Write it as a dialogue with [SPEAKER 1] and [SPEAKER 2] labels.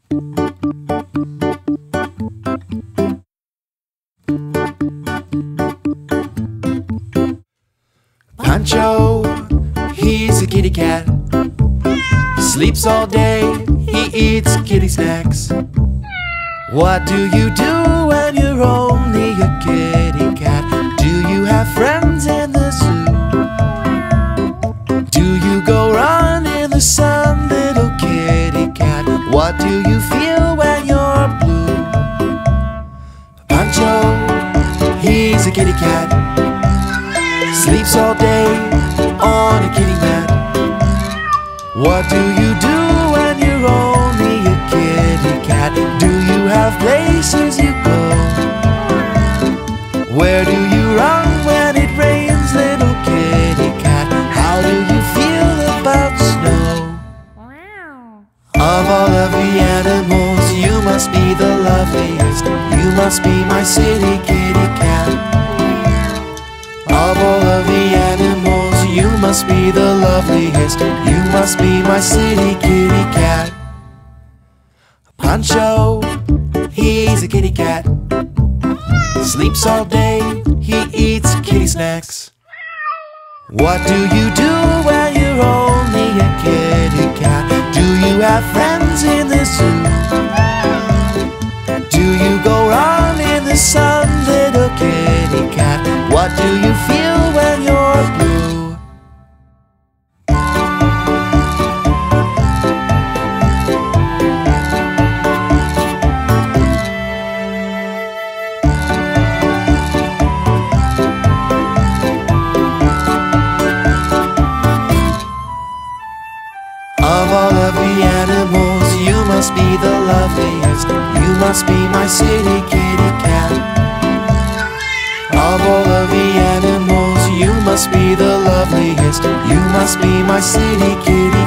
[SPEAKER 1] Pancho, he's a kitty cat. He sleeps all day, he eats kitty snacks. What do you do when you're only a kitty cat? Do you have friends in the zoo? Do you go run in the sun, little kitty cat? What do you feel when you're blue? Pancho, he's a kitty cat. Sleeps all day on a kitty mat. What do you do when you're only a kitty cat? Do you have places you go? Where do you run when it rains, little kitty cat? How do you feel about snow? Of all of the animals, you must be the loveliest. You must be my city kitty cat. Of all of the animals, you must be the loveliest. You must be my city kitty cat. Pancho, he's a kitty cat. Sleeps all day, he eats kitty snacks. What do you do when you're only a kitty cat? Do you have friends in the zoo? Do you go run in the sun, little kitty cat? What do you feel when you're blue? Of all of the animals, you must be the loveliest. You must be my city kitty cat. Of all of the animals, you must be the loveliest. You must be my city kitty